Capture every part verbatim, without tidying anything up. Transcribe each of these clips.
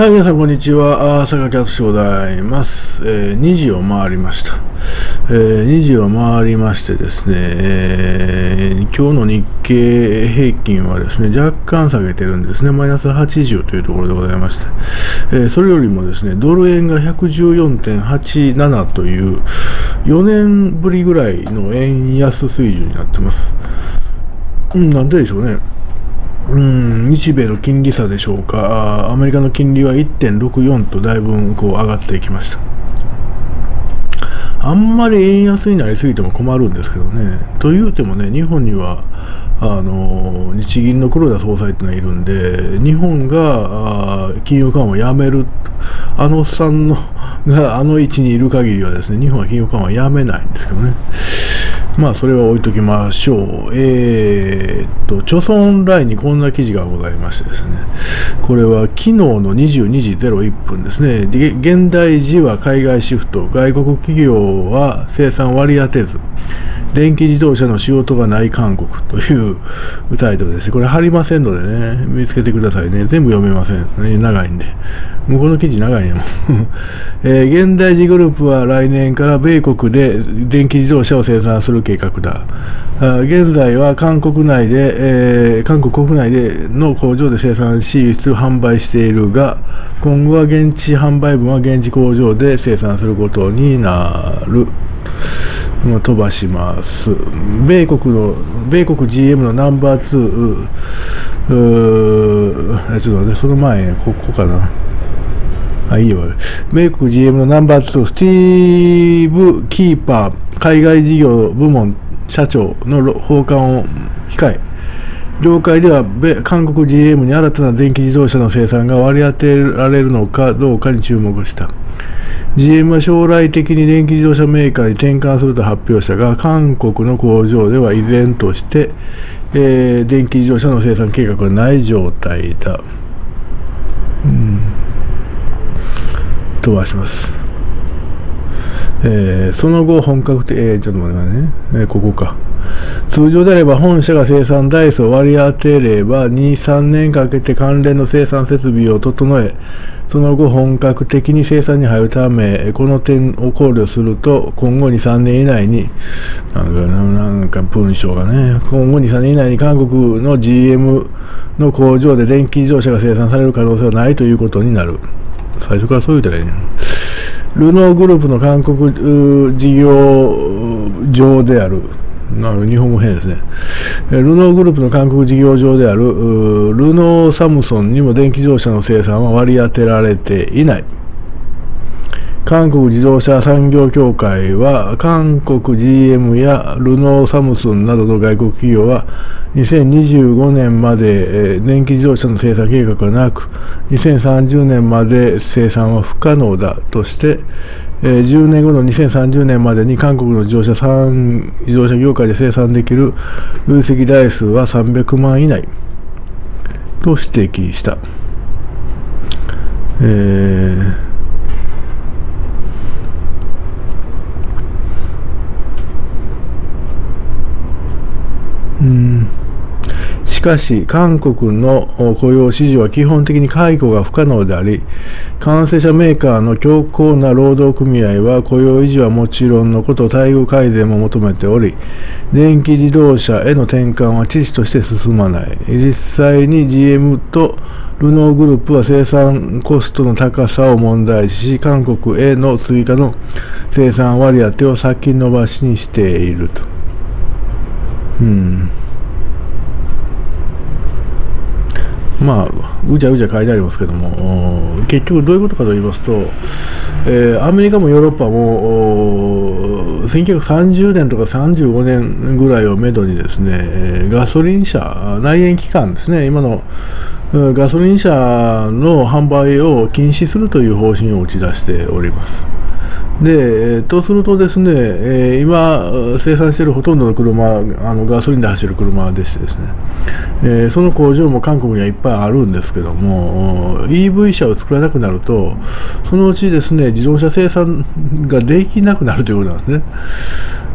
はい、皆さん、こんにちは。あー坂木敦でございます。えー、にじを回りました。えー、にじを回りましてですね、えー、今日の日経平均はですね、若干下げてるんですね。マイナスはちじゅうというところでございまして、えー、それよりもですね、ドル円が ひゃくじゅうよんてんはちなな という、よねんぶりぐらいの円安水準になってます。うん、なんででしょうね。うん、日米の金利差でしょうか。アメリカの金利は いってんろくよん とだいぶこう上がっていきました。あんまり円安になりすぎても困るんですけどね。というてもね、日本にはあの日銀の黒田総裁ってのがいるんで、日本があ金融緩和をやめる、あのおっさんのがあの位置にいる限りはですね、日本は金融緩和をやめないんですけどね。まあそれは置いときましょう。えー、っと、著村オンラインにこんな記事がございましてですね、これは昨日のにじゅうにじゼロいっぷんですね。で現代時は海外シフト、外国企業は生産割り当てず、電気自動車の仕事がない韓国というタイトルです。これ貼りませんのでね、見つけてくださいね。全部読めません。ね、長いんで。向こうの記事長いね。えー、現代時グループは来年から米国で電気自動車を生産する計画だ。あ現在は韓国内で、えー、韓国国内での工場で生産し、輸出販売しているが、今後は現地販売分は現地工場で生産することになる。飛ばします。米国の、米国 ジーエム のナンバーツー、うーちょっとね、その前、ここかな。あ、いいよ。米国 ジーエム のナンバーツー、スティーブ・キーパー、海外事業部門社長の訪韓を控え、業界では韓国 ジーエム に新たな電気自動車の生産が割り当てられるのかどうかに注目した。ジーエム は将来的に電気自動車メーカーに転換すると発表したが、韓国の工場では依然として、えー、電気自動車の生産計画がない状態だ。うん、飛ばします。えー、その後、本格的、えー、ちょっと待ってね、えー、ここか。通常であれば、本社が生産台数を割り当てれば、に、さんねんかけて関連の生産設備を整え、その後、本格的に生産に入るため、この点を考慮すると、今後に、さんねん以内に、なんか、なんか文章がね、今後に、さんねん以内に韓国の ジーエム の工場で電気自動車が生産される可能性はないということになる。最初からそう言ったらいいね。ルノーグループの韓国事業上である、日本語変ですね。ルノーグループの韓国事業上であるルノーサムソンにも電気自動車の生産は割り当てられていない。韓国自動車産業協会は、韓国 ジーエム やルノーサムソンなどの外国企業は、にせんにじゅうごねんまで電気自動車の生産計画がなく、にせんさんじゅうねんまで生産は不可能だとして、じゅうねんごのにせんさんじゅうねんまでに韓国の自動車産自動車業界で生産できる累積台数はさんびゃくまん以内と指摘した。えーうんしかし、韓国の雇用市場は基本的に解雇が不可能であり、完成車メーカーの強硬な労働組合は雇用維持はもちろんのこと、待遇改善も求めており、電気自動車への転換は遅々として進まない。実際に ジーエム とルノーグループは生産コストの高さを問題視し、韓国への追加の生産割り当てを先延ばしにしていると。うんまあ、うじゃうじゃ書いてありますけども、結局どういうことかと言いますと、えー、アメリカもヨーロッパもせんきゅうひゃくさんじゅうねんとかさんじゅうごねんぐらいをめどにですね、ガソリン車、内燃機関ですね、今のガソリン車の販売を禁止するという方針を打ち出しております。で、とするとですね、えー、今生産しているほとんどの車、あのガソリンで走る車でしてですね、えー、その工場も韓国にはいっぱいあるんですけども、イーブイ 車を作らなくなると、そのうちですね、自動車生産ができなくなるということなんですね。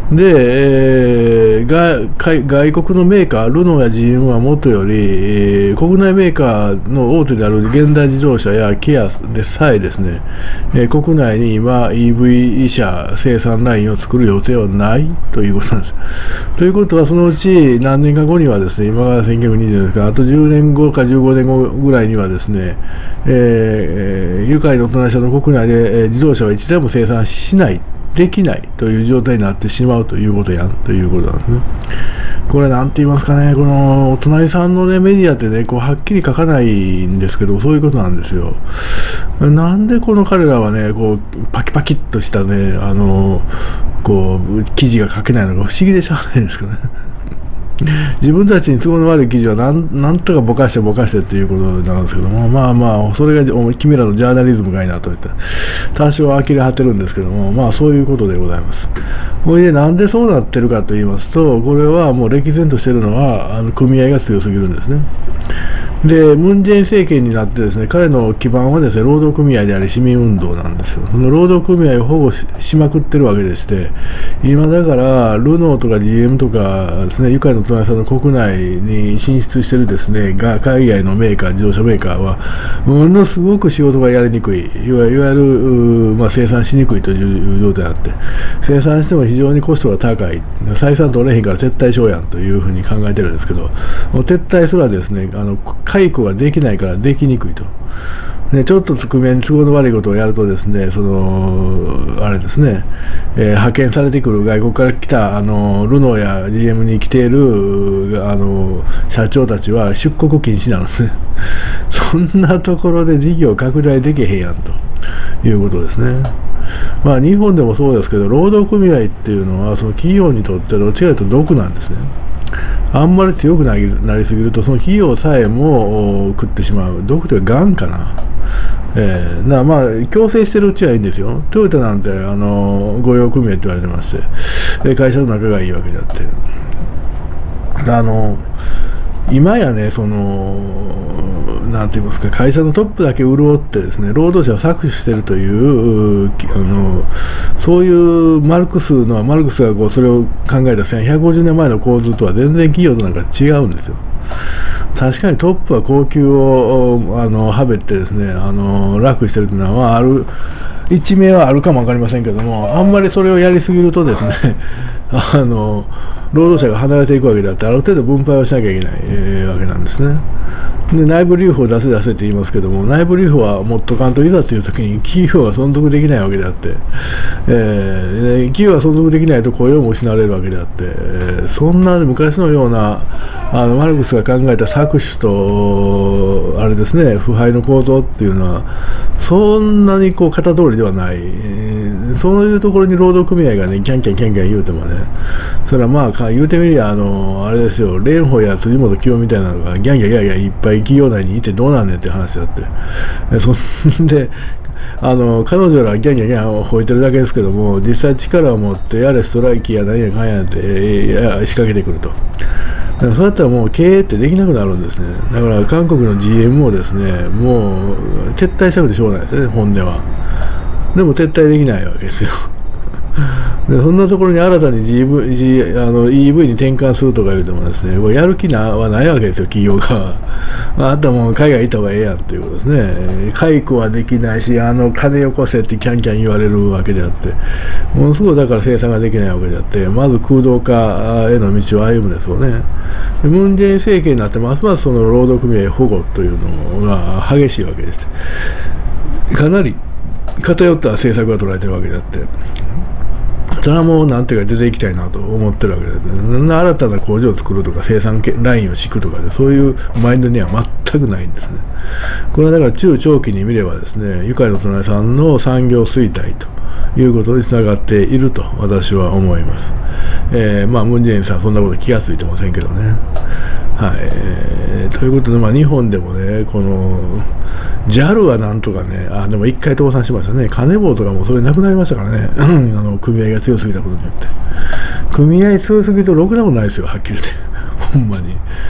で、えー、が外外国のメーカー、ルノーや ジーエム はもとより、えー国内メーカーの大手である現代自動車やキアでさえですね、えー国内に今 イーブイ 車生産ラインを作る予定はないということなんです。ということは、そのうち何年か後にはですね、今がせんきゅうひゃくにじゅうねんですから、あとじゅうねんごかじゅうごねんごぐらいにはですね、えー、愉快の隣社の国内で、えー自動車はいち台も生産しない、できないという状態になってしまうということやんということなんですね。これなんて言いますかね、このお隣さんのね、メディアってね、こうはっきり書かないんですけど、そういうことなんですよ。なんでこの彼らはね、こうパキパキっとしたね、あの、こう記事が書けないのか不思議でしょうがないですけどね。自分たちに都合の悪い記事はなんなんとかぼかしてぼかしてっていうことなんですけども、まあまあ、それが君らのジャーナリズムかいなといった多少呆れ果てるんですけども、まあそういうことでございます。これでなんでそうなってるかと言いますと、これはもう歴然としているのは、あの組合が強すぎるんですね。で、ムン・ジェイン政権になってですね、彼の基盤はですね、労働組合であり市民運動なんですよ。その労働組合を保護 し, しまくってるわけでして、今だから、ルノーとか ジーエム とかですね、愉快の隣さんの国内に進出してるですね、が海外のメーカー、自動車メーカーは、ものすごく仕事がやりにくい、いわいわゆる、まあ、生産しにくいという状態になって、生産しても非常にコストが高い、採算取れへんから撤退しようやんというふうに考えてるんですけど、もう撤退すらですね、あの解雇ができないからできにくいと。ね、ちょっと組合に都合の悪いことをやるとですね、そのあれですね、えー、派遣されてくる外国から来たあのルノーや ジーエム に来ているあの社長たちは出国禁止なんですね。そんなところで事業拡大できへんやんということですね。まあ日本でもそうですけど、労働組合っていうのはその企業にとってどっちかというと毒なんですね。あんまり強くなり、なりすぎるとその企業さえも食ってしまう。毒というかがんかな。えー、なまあ強制してるうちはいいんですよ。トヨタなんてあの御用組合って言われてまして、会社の仲がいいわけであって、あの今やね、そのなんて言いますか、会社のトップだけ潤ってですね、労働者を搾取しているというあのそういうマルクスのマルクスがこうそれを考えたせんひゃくごじゅうねんまえの構図とは全然企業となんか違うんですよ。確かにトップは高級をあのはべってですね、あの楽してるというのはある一面はあるかも分かりませんけども、あんまりそれをやりすぎるとですねあの労働者が離れていくわけであって、ある程度分配をしなきゃいけない、えー、わけなんですね。で内部留保を出せ出せって言いますけども、内部留保は持っとかんといざという時に企業は存続できないわけであって、えー、企業が存続できないと雇用も失われるわけであって、えー、そんな昔のようなあのマルクスが考えた搾取とあれですね、腐敗の構造っていうのはそんなにこう型通りではない、えー、そういうところに労働組合がねキャンキャンキャンキャン言うてもね、それはまあ言うてみりゃあのあれですよ、蓮舫や辻元清みたいなのがギャンギャンギャンギャンいっぱい企業内にいてどうなんねんって話だって、そんであの彼女らはギャンギャンギャン吠えてるだけですけども、実際力を持ってやれストライキや何やかんやって、えー、仕掛けてくると。だからそうやったらもう経営ってできなくなるんですね。だから韓国の ジーエム もですね、もう撤退したくてしょうがないですね、本音は。でも撤退できないわけですよ。でそんなところに新たに ジーブイ、G、あの イーブイ に転換するとか言うてもですね、やる気なはないわけですよ、企業が。まあ、あとはもう海外行った方がええやんということですね。解雇はできないし、あの金よこせってキャンキャン言われるわけであって、ものすごいだから生産ができないわけであって、まず空洞化への道を歩むですよね。でムン・ジェイン政権になって、ますますその労働組合保護というのが激しいわけです。かなり偏った政策が取られてるわけであって。それはもうなんていうか出ていきたいなと思ってるわけで、新たな工場を作るとか生産ラインを敷くとかでそういうマインドには全くないんですね。これはだから中長期に見ればですね、愉快の隣さんの産業衰退ということにつながっていると私は思います。えー、まあムン・ジェインさんはそんなこと気がついてませんけどね。はい、えー、ということで、まあ、日本でもね、この ジャル はなんとかね、あでも一回倒産しましたね、カネボウとかもそれなくなりましたからね、あの組合が強すぎたことによって、組合強すぎるとろくなことないですよ、はっきり言って、ほんまに。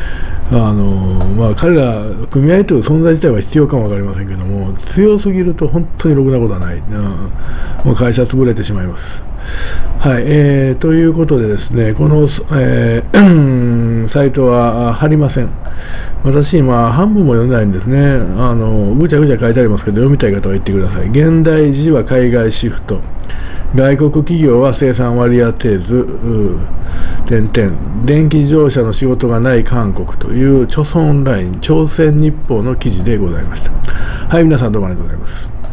あのまあ、彼ら、組合という存在自体は必要かもわかりませんけども、強すぎると本当にろくなことはない、うん、もう会社潰れてしまいます。はい、えー、ということでですね、この、えー、サイトは貼りません。私、今、半分も読んでないんですね。あのぐちゃぐちゃ書いてありますけど、読みたい方は言ってください。現代時は海外シフト。外国企業は生産割り当てず、点々電気自動車の仕事がない韓国という朝鮮オンライン、朝鮮日報の記事でございました。はい、皆さんどうもありがとうございます。